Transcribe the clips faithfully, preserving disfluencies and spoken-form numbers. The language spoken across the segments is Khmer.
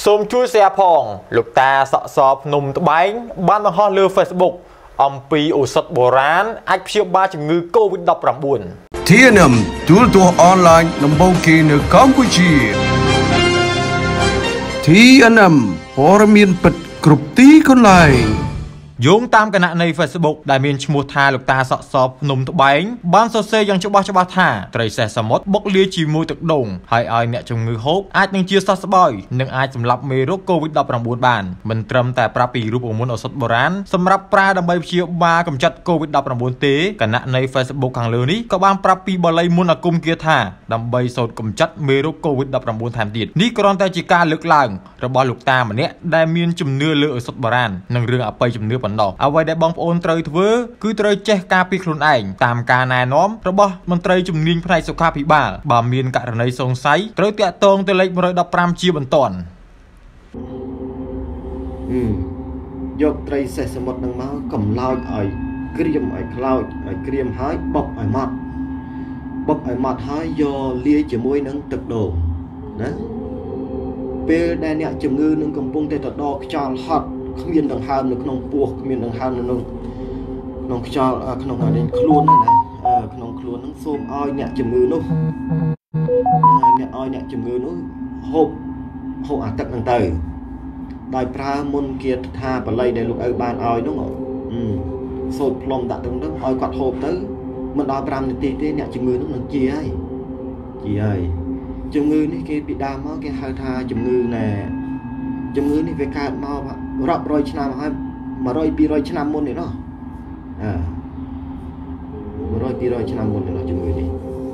សូមជួយ share ផងលោកតាសក់សភ្នំត្បែងបានបង្ហោះលើ Facebook អំពីឱសថបុរាណអាចព្យាបាលជំងឺ COVID ដប់ប្រាំបួនที เอ็น เอ็ม ទូរទស្សន៍អនឡាញដំបូងគេនៅកម្ពុជា ที เอ็น เอ็ม ព័ត៌មានពិតគ្រប់ទីកន្លែងយោងតាមគណនី Facebook ដែលមានឈ្មោះថាលោកតាសក់សភ្នំត្បែងបានសរសេរយ៉ាងច្បាស់ច្បាស់ថាត្រីសេះសមុទ្របុកលាយជាមួយទឹកដូងហើយឲ្យអ្នកជំងឺហូបអាចនឹងជាសះស្បើយនិងអាចសម្លាប់មេរោគ COVID ដប់ប្រាំបួន បានមិនត្រឹមតែប្រាប់ពីរូបមន្តឱសថបុរាណសម្រាប់ប្រើដើម្បីព្យាបាលកម្ចាត់ COVID ដប់ប្រាំបួន ទេគណនី Facebook ខាងលើនេះក៏បានប្រាប់ពីបាលីមន្តអាគមគាថាដើម្បីសូត្រកម្ចាត់មេរោគ COVID ដប់ប្រាំបួន ថែមទៀតនេះគ្រាន់តែជាការលើកឡើងរបស់លោកតាម្នាក់ដែលមានជំនឿលើឱសថបុរាណនិងរឿងអបិយជំនឿបណ្ដោះអ្វីដែលបងប្អូនត្រូវធ្វើគឺត្រូវចេះការពារខ្លួនឯងតាមការណែនាំរបស់មន្ត្រីជំនាញផ្នែកសុខាភិបាលបើមានករណីសង្ស័យត្រូវតាក់ទងទៅលេខមួយដប់ប្រាំជាបន្ទាន់យកត្រីសេះសមុទ្រនឹងមកកំឡោចឲ្យក្រៀមឲ្យខ្លោចឲ្យក្រៀមហើយបុកឲ្យម៉ត់បុកឲ្យម៉ត់ហើយយកលាយជាមួយនឹងទឹកដូងណាពេលដែលអ្នកជំងឺនឹងកំពុងតែទៅដកខ្យល់ហត់គ្មានដង្ហើមនៅក្នុងពោះគ្មានដង្ហើមនៅក្នុងក្នុងខ្យល់ក្នុងខ្លួនណាក្នុងខ្លួននឹងសូមឲ្យអ្នកជំងឺនោះអ្នកឲ្យអ្នកជំងឺនោះហូបហូបអាទឹកហ្នឹងទៅដោយប្រើមុនគាថាបល័យដែលលោកឪបានឲ្យនោះសូត្រផ្លុំដាក់ទឹកហ្នឹងឲ្យគាត់ហូបទៅមិនដល់ប្រាំនាទីទេអ្នកជំងឺនោះនឹងជាហើយជាហើយជំងឺនេះគេពីដើមមកគេហៅថាជំងឺណែជំងឺនេះវាកើតមករាប់រយឆ្នាំហើយមួយរយពីររយឆ្នាំមុននេះណោះអើមួយរយពីររយឆ្នាំមុននេះណោះជំងឺនេះ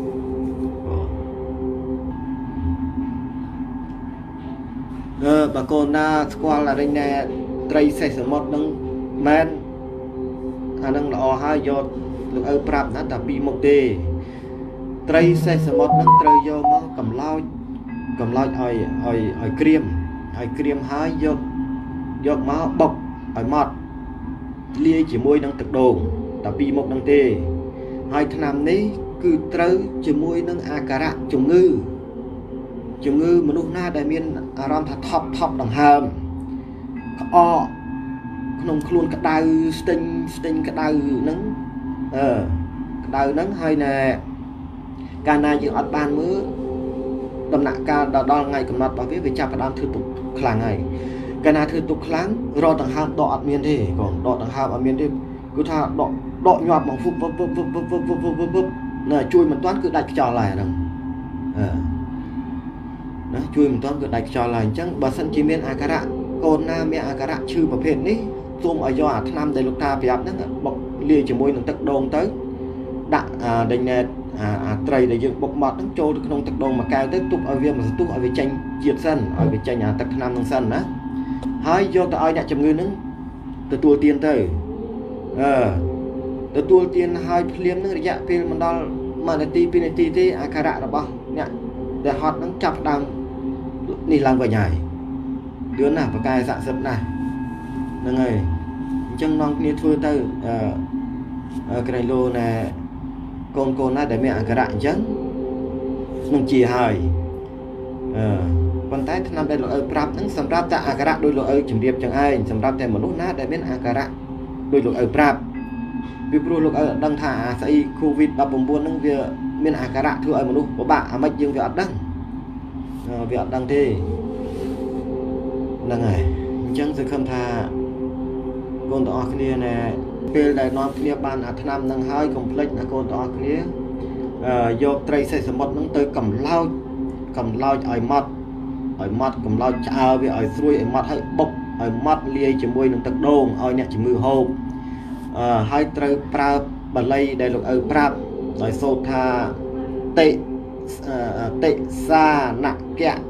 អឺបើកូនណាស្គាល់អរិញណែត្រីសេះសមុទ្រនឹងមែនអានឹងល្អហើយយកលោកឪប្រាប់ណាតែពីមុខទេត្រីសេះសមុទ្រនឹងត្រូវយកមកកំឡោចកំឡោចឲ្យឲ្យឲ្យក្រៀមឲ្យក្រៀមហើយយកយកមកបុកឲ្យម៉ត់លាយជាមួយនឹងទឹកដូងតែពីមុខនឹងទេហើយថ្នាំនេះគឺត្រូវជាមួយនឹងអាការៈជំងឺជំងឺមនុស្សណាដែលមានអារម្មណ៍ថាថប់ថប់ដង្ហើមក្អកក្នុងខ្លួនក្តៅស្ទិញស្ទិញក្តៅហ្នឹងអឺក្តៅហ្នឹងហើយណែកាលណាយើងអត់បានមើលដំណាក់កាលដល់ថ្ងៃកំណត់របស់វាវាចាប់ផ្ដើមធ្វើទុកខ្លាំងហើយកាលណាធ្វើទុកខ្លាំងរត់ដង្ហើមដកអត់មានទេកូនដកដង្ហើមអត់មានទេគឺថាដកដកញាប់មកវឹបវឹបវឹបវឹបវឹបវឹបវឹបវឹបវឹបណាជួយមិនតាន់គឺដាច់ខ្យល់ហើយហ្នឹងអឺណាជួយមិនតាន់គឺដាច់ខ្យល់ហើយអញ្ចឹងបើសិនជាមានអាការៈកូនណាមានអាការៈឈឺប្រភេទនេះសូមឲ្យយកអាថ្នាំដែលលោកតាប្រាប់ហ្នឹងបុកលាយជាមួយនឹងទឹកដូងទៅដាក់ដេញណែអាត្រីដែលយើងបុកម៉ត់ហ្នឹងចូលទៅក្នុងទឹកដូងមួយកែវទៅទុកឲ្យវាមួយសន្ទុះឲ្យវាចេញជាតិសិនឲ្យវាចេញអាទឹកថ្នាំហ្នឹងសិនណាហើយយកទៅឲ្យអ្នកជំងឺហ្នឹងទទួលទានទៅអឺទទួលទានឲ្យភ្លាមនឹងរយៈពេលមិនដល់មួយនាទីពីរនាទីទេអាការៈរបស់អ្នកដែលហត់ហ្នឹងចាប់ដើមនេះឡើងវិញហើយយល់ណាប្រកែស័ក្តិសិទ្ធិណាស់ហ្នឹងហើយអញ្ចឹងនាំគ្នាធ្វើទៅអឺក្រៃលោណែកូនកូនណាដែលមានអាការៈអញ្ចឹងនឹងជាហើយអឺប៉ុន្តែថ្នាំដែលលោកឪប្រាប់ហ្នឹងសម្រាប់តែអាការៈដោយលោកឪជំរាបចឹងឯងសម្រាប់តែមនុស្សណាដែលមានអាការៈដោយលោកឪប្រាប់ពីព្រោះលោកឪអត់ដឹងថាអាស្អី COVID ដប់ប្រាំបួនហ្នឹងវាមានអាការៈធ្វើឲ្យមនុស្សពិបាកអាម៉េចយើងវាអត់ដឹងវាអត់ដឹងទេហ្នឹងហើយអញ្ចឹងសង្ឃឹមថាកូនទាំងអស់គ្នាណែពេលដែលនាំគ្នាបានអាថ្នាំនឹងហើយកុំភ្លេចណាកូនទាំងអស់គ្នាយកត្រីសេះសមុទ្រនឹងទៅកំឡោចកំឡោចឲ្យម៉ត់ឲ្យម៉ត់កំឡោចឆ្អើវាឲ្យស្រួយឲ្យម៉ត់ឲ្យបុកឲ្យម៉ត់លាយជាមួយនឹងទឹកដូងឲ្យអ្នកជំងឺហូបអឺហើយត្រូវប្រើបាលីដែលលោកឪប្រាប់ដោយសូត្រថាតិតិសានកៈ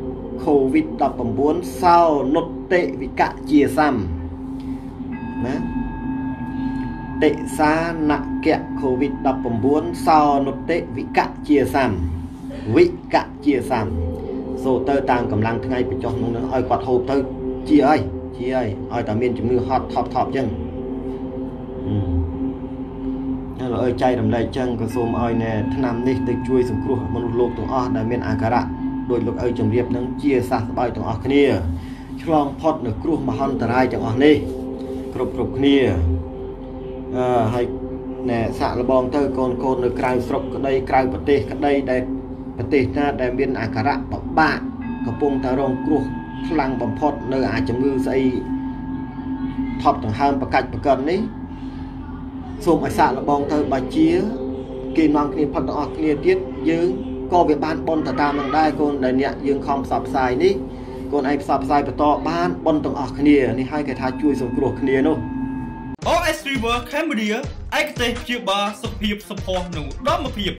COVID ដប់ប្រាំបួនសោនុតតិវិកៈជាសាំណាតិសានកៈ COVID ដប់ប្រាំបួនសោនុតតិវិកៈជាសាំវិកៈជាសាំសូទៅតាមកម្លាំងថ្ងៃបញ្ចុះនោះឲ្យគាត់ហូបទៅជាអីជាអីឲ្យតែមានជំងឺហត់ថប់ថប់អញ្ចឹងអឺលោកអើយចៃរំលែកអញ្ចឹងក៏សូមឲ្យណែថ្នាំនេះទៅជួយសង្គ្រោះមនុស្សលោកទាំងអស់ដែលមានអាការៈដោយលោកឪជំរាបនឹងជាសះស្បើយទាំងអស់គ្នាឆ្លងផុតនៅគ្រោះមហន្តរាយទាំងអស់នេះគ្រប់គ្រប់គ្នាអឺហើយណែសាក់លបងទៅកូនកូននៅក្រៅស្រុកក្តីក្រៅប្រទេសក្តីដែលប្រទេសណាដែលមានអាការៈបបាក់កំពុងតែរងគ្រោះខ្លាំងបំផុតនៅអាជំងឺស្អីថប់ដង្ហើមប្រកាច់ប្រកិននេះសូមឲ្យសាក់លបងទៅបាជាគេនាំគ្នាផុតទាំងអស់គ្នាទៀតយើងក៏វាបានបនទៅតាមនឹងដែរកូនដែលអ្នកយើងខំផ្សព្វផ្សាយនេះកូនឯងផ្សព្វផ្សាយបន្តបានបនទាំងអស់គ្នានេះហើយគេថាជួយសង្គ្រោះគ្នានោះអូ អេស River Cambodia ឯកទេសព្យាបាលសុខភាពសម្ផស្សនិងឧត្តមភាព